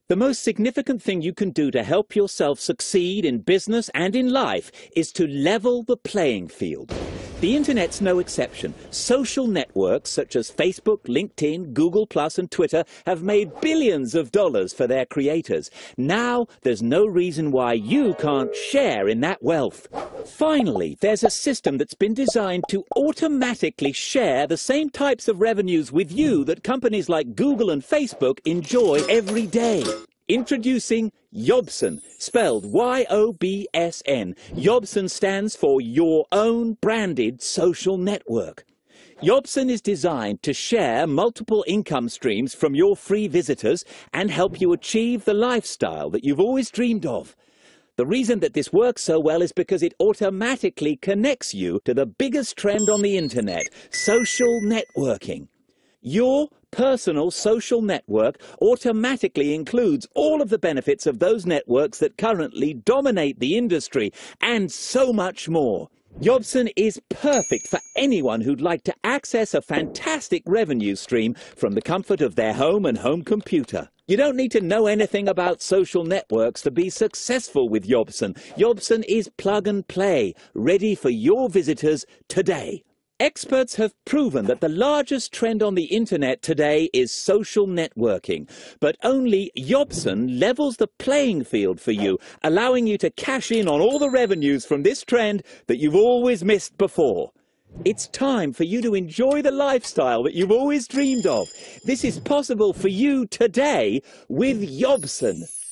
The most significant thing you can do to help yourself succeed in business and in life is to level the playing field. The internet's no exception. Social networks such as Facebook, LinkedIn, Google+, and Twitter have made billions of dollars for their creators. Now there's no reason why you can't share in that wealth. Finally, there's a system that's been designed to automatically share the same types of revenues with you that companies like Google and Facebook enjoy every day. Introducing Yobson, spelled Y-O-B-S-N. Yobson stands for Your Own Branded Social Network. Yobson is designed to share multiple income streams from your free visitors and help you achieve the lifestyle that you've always dreamed of. The reason that this works so well is because it automatically connects you to the biggest trend on the internet, social networking. Your personal social network automatically includes all of the benefits of those networks that currently dominate the industry, and so much more. Yobson is perfect for anyone who'd like to access a fantastic revenue stream from the comfort of their home and home computer. You don't need to know anything about social networks to be successful with Yobson. Yobson is plug and play, ready for your visitors today. Experts have proven that the largest trend on the internet today is social networking, but only Yobson levels the playing field for you, allowing you to cash in on all the revenues from this trend that you've always missed before. It's time for you to enjoy the lifestyle that you've always dreamed of. This is possible for you today with Yobson.